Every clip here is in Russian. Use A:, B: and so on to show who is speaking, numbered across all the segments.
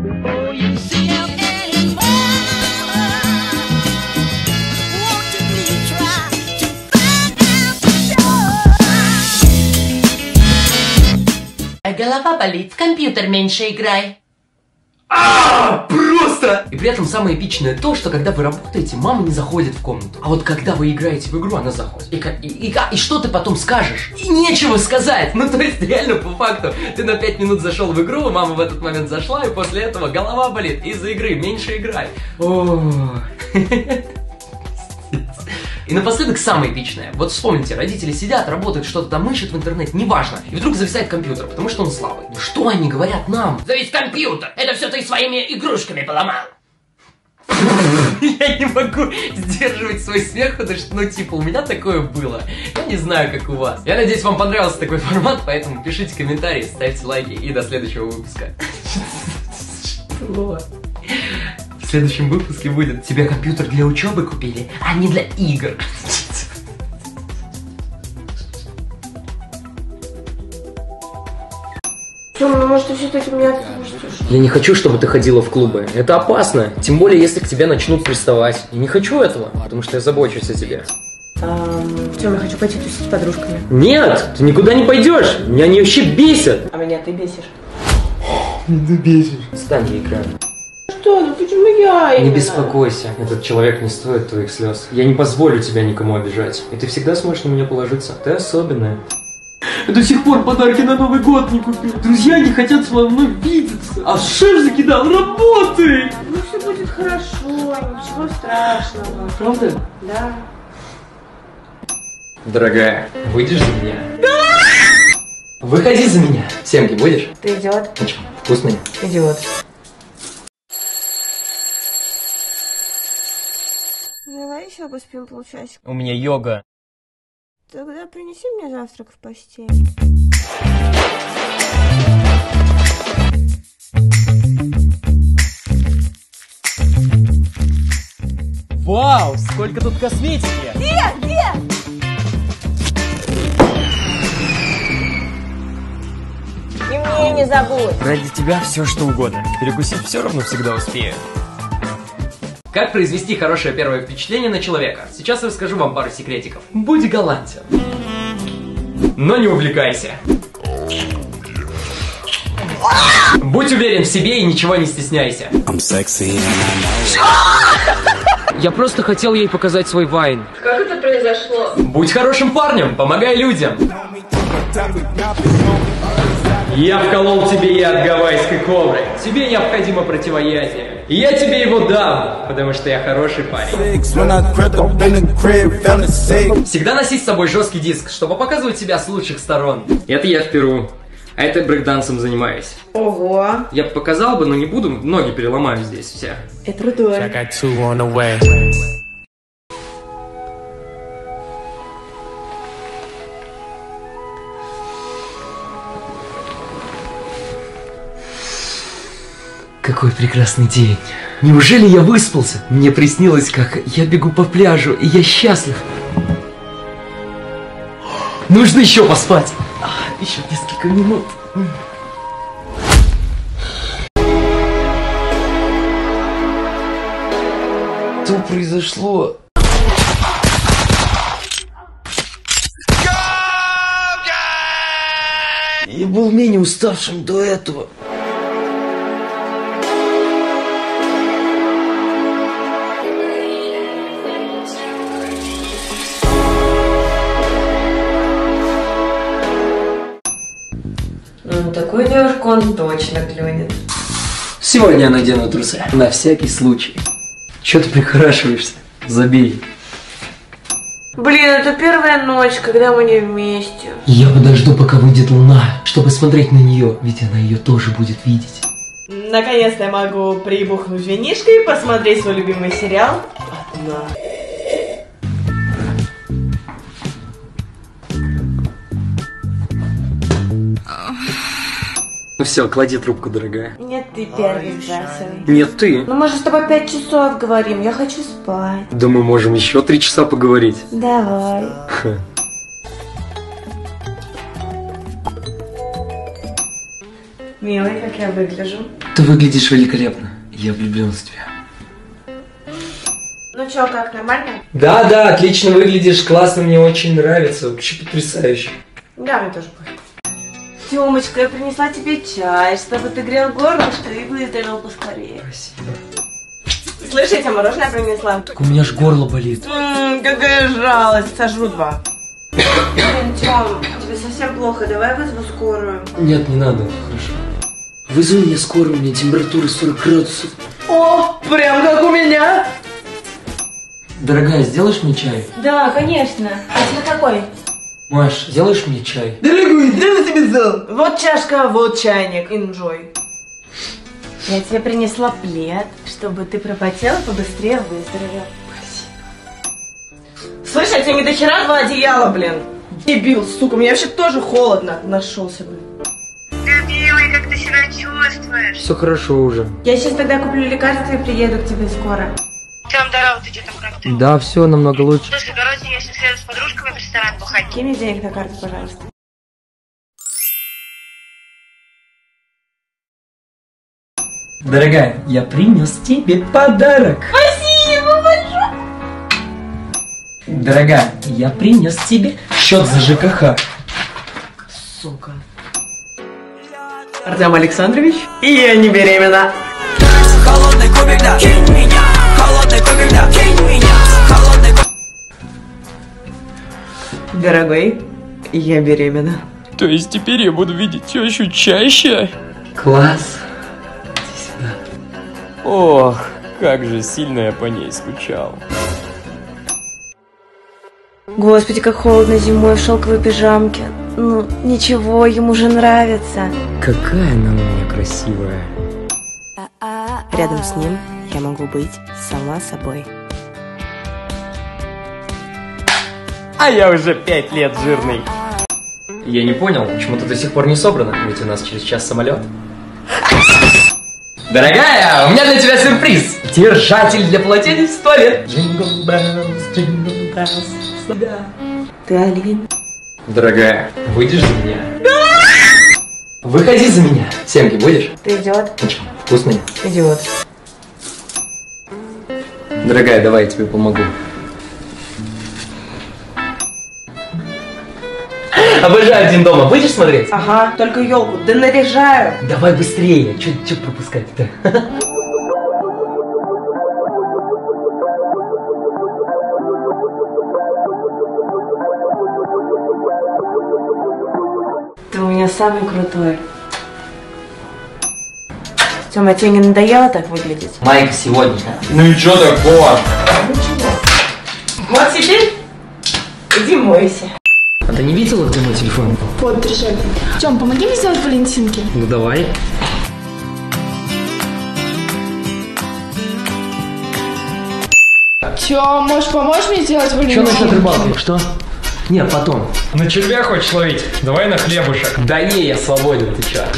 A: Голова болит, в компьютер меньше играй.
B: Просто! И при этом самое эпичное то, что когда вы работаете, мама не заходит в комнату. А вот когда вы играете в игру, она заходит. И что ты потом скажешь? И нечего сказать! Ну то есть реально по факту, ты на 5 минут зашел в игру, мама в этот момент зашла, и после этого голова болит из-за игры, меньше играй. И напоследок самое эпичное. Вот вспомните, родители сидят, работают, что-то там ищут в интернете, неважно. И вдруг зависает компьютер, потому что он слабый. Что они говорят нам?
A: Да ведь компьютер! Это все ты своими игрушками поломал!
B: Я не могу сдерживать свой смех, потому что, ну, типа, у меня такое было. Я не знаю, как у вас. Я надеюсь, вам понравился такой формат, поэтому пишите комментарии, ставьте лайки и до следующего выпуска. Что? В следующем выпуске будет: тебе компьютер для учебы купили, а не для игр.
C: Тёма, ну может ты все-таки меня отпустишь?
B: Я не хочу, чтобы ты ходила в клубы. Это опасно. Тем более, если к тебе начнут приставать. Я не хочу этого, потому что я забочусь о тебе.
C: Тёма, я хочу пойти тусить с подружками.
B: Нет, ты никуда не пойдешь. Меня они вообще бесят.
C: А меня ты бесишь.
B: Ты бесишь. Встань, я играю.
C: Что? Ну почему я именно?
B: Не беспокойся, этот человек не стоит твоих слез. Я не позволю тебя никому обижать. И ты всегда сможешь на меня положиться. Ты особенная. Я до сих пор подарки на Новый год не купил. Друзья не хотят с мной видеться. А шеф закидал: работай!
C: Ну все будет хорошо, ничего страшного.
B: Правда?
C: Да.
B: Дорогая, выйдешь за меня? Да! Выходи за меня. Семки будешь?
C: Ты идиот.
B: Ну что, вкусный?
C: Идиот. Давай еще поспим полчасика.
B: У меня йога.
C: Тогда принеси мне завтрак в постель.
D: Вау, сколько тут косметики!
C: Где? И мне не забудь.
D: Ради тебя все что угодно. Перекусить все равно всегда успею.
B: Как произвести хорошее первое впечатление на человека? Сейчас я расскажу вам пару секретиков. Будь галантен, но не увлекайся. Будь уверен в себе и ничего не стесняйся. Я просто хотел ей показать свой вайн.
C: Как это произошло?
B: Будь хорошим парнем, помогай людям. Я вколол тебе яд гавайской кобры. Тебе необходимо противоядие. И я тебе его дам, потому что я хороший парень. Всегда носи с собой жесткий диск, чтобы показывать себя с лучших сторон. Это я в Перу. А это брейкдансом занимаюсь.
C: Ого.
B: Я бы показал бы, но не буду, ноги переломаю здесь все.
C: Это круто.
B: Какой прекрасный день. Неужели я выспался? Мне приснилось, как я бегу по пляжу, и я счастлив. Нужно еще поспать. Еще несколько минут. Что произошло? Я был менее уставшим до этого.
C: Ну, такую девушку он точно клюнет.
B: Сегодня я надену трусы. На всякий случай. Че ты прихорашиваешься? Забей.
C: Блин, это первая ночь, когда мы не вместе.
B: Я подожду, пока выйдет луна, чтобы смотреть на нее, ведь она ее тоже будет видеть.
C: Наконец-то я могу прибухнуть винишкой и посмотреть свой любимый сериал одна.
B: Ну все, клади трубку, дорогая.
C: Нет, ты первый сбрасывай.
B: Нет, ты.
C: Ну мы же с тобой 5 часов говорим, я хочу спать.
B: Да мы можем еще 3 часа поговорить.
C: Давай. Милый, как я выгляжу?
B: Ты выглядишь великолепно. Я влюблен в тебя.
C: Ну чё, как, нормально?
B: Да, отлично выглядишь, классно, мне очень нравится. Вообще потрясающе.
C: Да, мне тоже будет. Тёмочка, я принесла тебе чай, чтобы ты грел горлышко и выздоровел поскорее.
B: Спасибо.
C: Слышь, я тебе мороженое принесла.
B: Так у меня ж горло болит.
C: Какая жалость, сожру 2. Блин, Тём, тебе совсем плохо, давай вызову скорую.
B: Нет, не надо, хорошо. Вызови мне скорую, у меня температура 40 градусов.
C: О, прям как у меня.
B: Дорогая, сделаешь мне чай?
C: Да, конечно. А тебе какой?
B: Маш, сделаешь мне чай?
C: Дорогой, я тебе взял. Вот чашка, вот чайник. Enjoy. Я тебе принесла плед, чтобы ты пропотел и побыстрее выздоровел. Спасибо. Слышь, я тебе не до хера 2 одеяла, блин. Дебил, сука, мне вообще тоже холодно. Нашелся, блин.
E: Любимый, как ты себя чувствуешь?
B: Все хорошо уже.
C: Я сейчас тогда куплю лекарства и приеду к тебе скоро.
E: Тём, здорово, ты где там, как ты?
B: Да, все намного лучше.
E: Слушай, короче, я сейчас еду с подружками в ресторан бухать.
C: Кинь мне денег на карту, пожалуйста.
B: Дорогая, я принес тебе подарок.
C: Спасибо большое.
B: Дорогая, я принес тебе счет за ЖКХ.
C: Сука. Артем Александрович, и я не беременна.
F: Холодный кубик, да, кинь меня. Холодный кубик, да, кинь меня. Холодный кубик.
C: Дорогой, я беременна.
D: То есть теперь я буду видеть тещу чаще?
B: Класс.
D: Ох, как же сильно я по ней скучал.
C: Господи, как холодно зимой в шелковой пижамке. Ну, ничего, ему же нравится.
B: Какая она у меня красивая.
C: Рядом с ним я могу быть сама собой.
D: А я уже 5 лет жирный.
B: Я не понял, почему ты до сих пор не собрана, ведь у нас через час самолет. Дорогая, у меня для тебя сюрприз. Держатель для полотенец в туалет. Jingle bells, jingle bells.
C: Ты Алин?
B: Дорогая, выйдешь за меня? Выходи за меня. Семки будешь?
C: Ты идиот?
B: Ну что, вкусный?
C: Идиот.
B: Дорогая, давай я тебе помогу. Обожаю «Один дома». Будешь смотреть?
C: Ага, только елку. Да наряжаю.
B: Давай быстрее. Чё пропускать-то?
C: Ты у меня самый крутой. Тёма, тебе не надоело так выглядеть?
B: Майка сегодня.
D: Ну и чё такого?
C: Вот теперь иди мойся.
B: А ты не видела, где мой телефон?
G: Вот, держи. Тём, помоги мне сделать валентинки.
B: Ну давай.
G: Тём, можешь помочь мне сделать
B: Что
G: валентинки?
B: насчет рыбалки? Что? Не, потом.
D: На червя хочешь ловить? Давай на хлебушек.
B: Да не, я свободен, ты чё?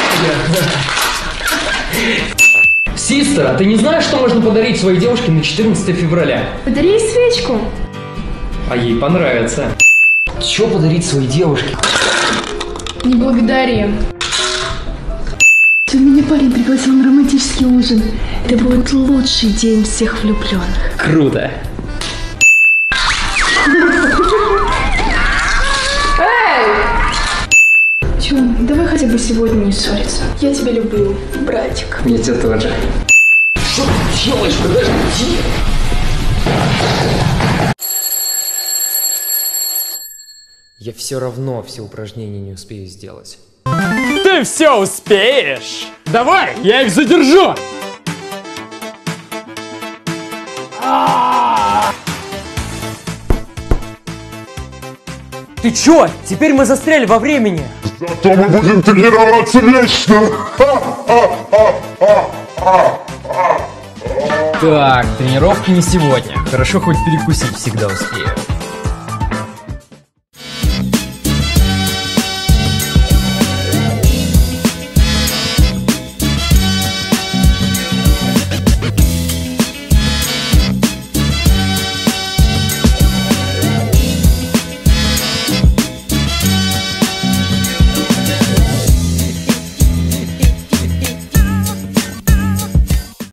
B: Систер, а ты не знаешь, что можно подарить своей девушке на 14 февраля?
G: Подари ей свечку.
D: А ей понравится.
B: Чё подарить своей девушке?
G: Не благодари. Меня парень пригласил на романтический ужин. Это будет лучший день всех влюбленных.
B: Круто.
G: Тём, давай хотя бы сегодня не ссориться. Я тебя люблю, братик.
B: Я тебя тоже. Что ты делаешь? Подожди. Я все равно все упражнения не успею сделать.
D: Ты все успеешь! Давай, я их задержу! Ты чё? Теперь мы застряли во времени!
H: Зато мы будем тренироваться вечно!
D: Так, тренировки не сегодня. Хорошо, хоть перекусить всегда успею.